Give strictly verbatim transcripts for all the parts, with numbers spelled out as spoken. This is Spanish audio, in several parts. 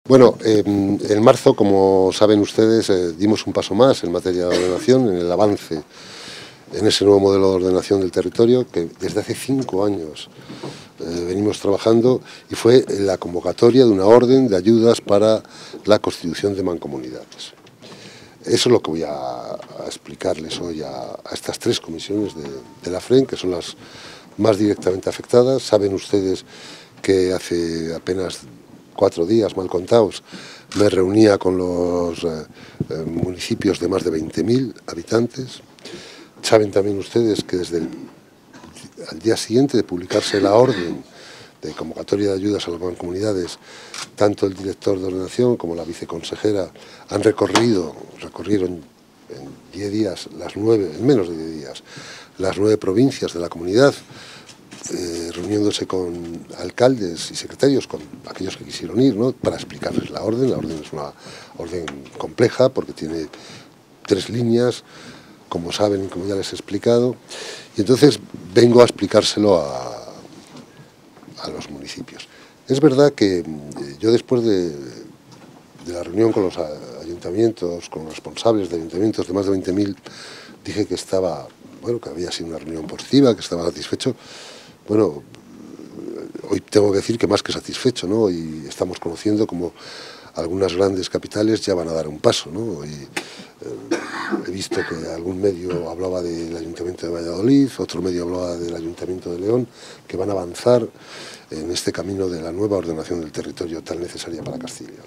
Bueno, eh, en marzo, como saben ustedes, eh, dimos un paso más en materia de ordenación, en el avance en ese nuevo modelo de ordenación del territorio que desde hace cinco años eh, venimos trabajando, y fue la convocatoria de una orden de ayudas para la constitución de mancomunidades. Eso es lo que voy a, a explicarles hoy a, a estas tres comisiones de, de la FREN, que son las más directamente afectadas. Saben ustedes que hace apenas cuatro días, mal contados, me reunía con los eh, eh, municipios de más de veinte mil habitantes. Saben también ustedes que desde el al día siguiente de publicarse la orden de convocatoria de ayudas a las mancomunidades, tanto el director de ordenación como la viceconsejera han recorrido, recorrieron en diez días, las nueve, en menos de diez días, las nueve provincias de la comunidad, eh, reuniéndose con alcaldes y secretarios, con aquellos que quisieron ir, ¿no?, para explicarles la orden. La orden es una orden compleja porque tiene tres líneas, como saben y como ya les he explicado, y entonces vengo a explicárselo a, a los municipios. Es verdad que yo, después de, de la reunión con los ayuntamientos, con los responsables de ayuntamientos de más de veinte mil, dije que estaba, bueno, que había sido una reunión positiva, que estaba satisfecho. Bueno, hoy tengo que decir que más que satisfecho, ¿no? Y estamos conociendo como algunas grandes capitales ya van a dar un paso, ¿no? Y, eh, he visto que algún medio hablaba del Ayuntamiento de Valladolid, otro medio hablaba del Ayuntamiento de León, que van a avanzar en este camino de la nueva ordenación del territorio tan necesaria para Castilla.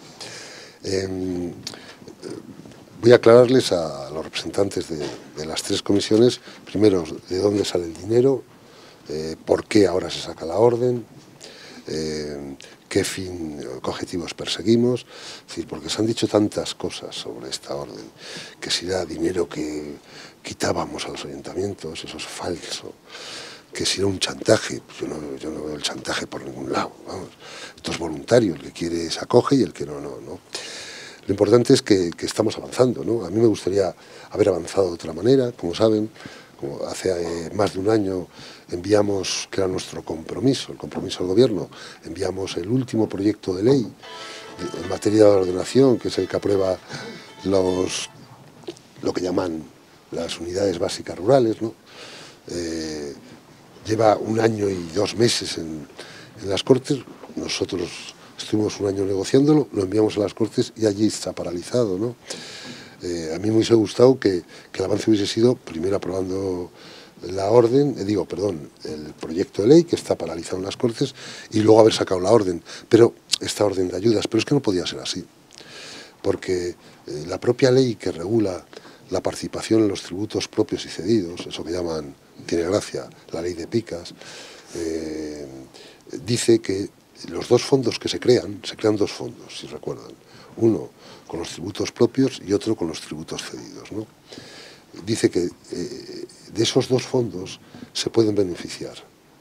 Eh, voy a aclararles a los representantes de, de las tres comisiones, primero, de dónde sale el dinero, eh, por qué ahora se saca la orden, eh, qué fin, qué objetivos perseguimos. Es decir, porque se han dicho tantas cosas sobre esta orden, que si era dinero que quitábamos a los ayuntamientos, eso es falso, que si era un chantaje, pues yo, no, yo no veo el chantaje por ningún lado, vamos. Esto es voluntario, el que quiere se acoge y el que no, no, no. Lo importante es que, que estamos avanzando, ¿no? A mí me gustaría haber avanzado de otra manera, como saben. Como hace eh, más de un año enviamos, que era nuestro compromiso, el compromiso del Gobierno, enviamos el último proyecto de ley de, en materia de ordenación, que es el que aprueba los, lo que llaman las unidades básicas rurales, ¿no? Eh, lleva un año y dos meses en, en las Cortes. Nosotros estuvimos un año negociándolo, lo enviamos a las Cortes y allí está paralizado, ¿no? Eh, a mí me hubiese gustado que, que el avance hubiese sido primero aprobando la orden, eh, digo, perdón, el proyecto de ley que está paralizado en las Cortes, y luego haber sacado la orden, pero esta orden de ayudas, pero es que no podía ser así, porque eh, la propia ley que regula la participación en los tributos propios y cedidos, eso que llaman, tiene gracia, la ley de picas, eh, dice que los dos fondos que se crean, se crean dos fondos, si recuerdan, uno con los tributos propios y otro con los tributos cedidos, ¿no? Dice que eh, de esos dos fondos se pueden beneficiar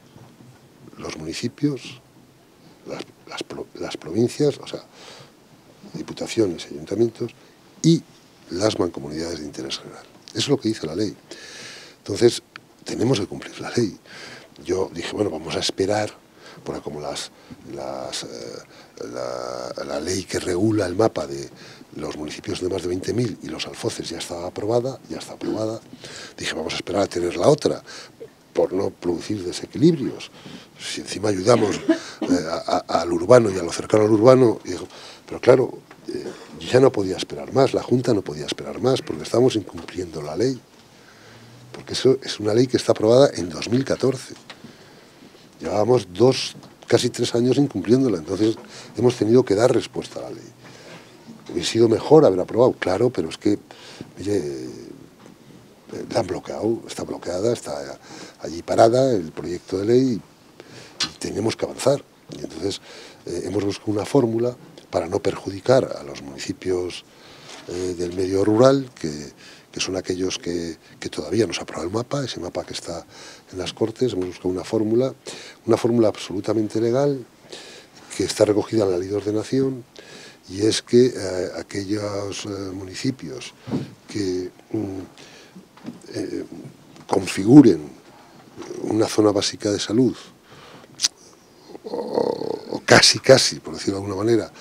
los municipios, las, las, las provincias, o sea, diputaciones, ayuntamientos, y las mancomunidades de interés general. Eso es lo que dice la ley. Entonces, tenemos que cumplir la ley. Yo dije, bueno, vamos a esperar, porque como las, las, eh, la, la ley que regula el mapa de los municipios de más de veinte mil y los alfoces ya está aprobada, ya está aprobada, dije, vamos a esperar a tener la otra, por no producir desequilibrios. Si encima ayudamos eh, a, a, al urbano y a lo cercano al urbano, y digo, pero claro, eh, ya no podía esperar más, la Junta no podía esperar más, porque estamos incumpliendo la ley, porque eso es una ley que está aprobada en dos mil catorce. Llevábamos dos, casi tres años incumpliéndola, entonces hemos tenido que dar respuesta a la ley. Hubiera sido mejor haber aprobado, claro, pero es que, oye, la han bloqueado, está bloqueada, está allí parada el proyecto de ley y, y tenemos que avanzar. Y entonces eh, hemos buscado una fórmula para no perjudicar a los municipios eh, del medio rural, que, que son aquellos que, que todavía no se ha aprobado el mapa, ese mapa que está en las Cortes. Hemos buscado una fórmula, una fórmula absolutamente legal, que está recogida en la ley de ordenación, y es que eh, aquellos eh, municipios que mm, eh, configuren una zona básica de salud, o, o casi, casi, por decirlo de alguna manera,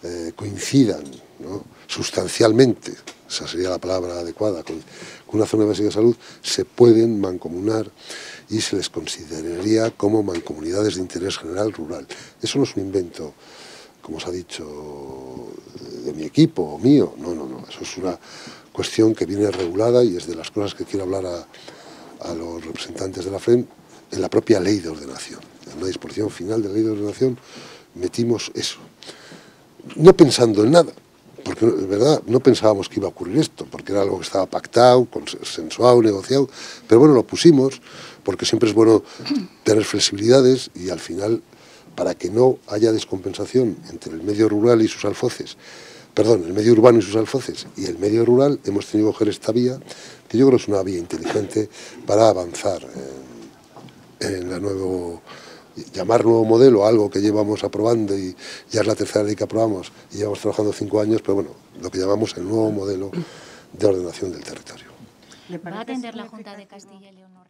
eh, coincidan, ¿no?, sustancialmente, esa sería la palabra adecuada, con, con una zona básica de salud, se pueden mancomunar y se les consideraría como mancomunidades de interés general rural. Eso no es un invento, como se ha dicho, de mi equipo o mío, no, no, no, eso es una cuestión que viene regulada y es de las cosas que quiero hablar a, a los representantes de la F R E M en la propia ley de ordenación. En la disposición final de la ley de ordenación metimos eso, no pensando en nada, porque de verdad no pensábamos que iba a ocurrir esto, porque era algo que estaba pactado, consensuado, negociado, pero bueno, lo pusimos porque siempre es bueno tener flexibilidades y al final, para que no haya descompensación entre el medio rural y sus alfoces, perdón, el medio urbano y sus alfoces y el medio rural, hemos tenido que coger esta vía, que yo creo que es una vía inteligente para avanzar en, en la nuevo, llamar nuevo modelo, algo que llevamos aprobando y ya es la tercera ley que aprobamos y llevamos trabajando cinco años, pero bueno, lo que llamamos el nuevo modelo de ordenación del territorio. ¿Va a atender la Junta de Castilla y León?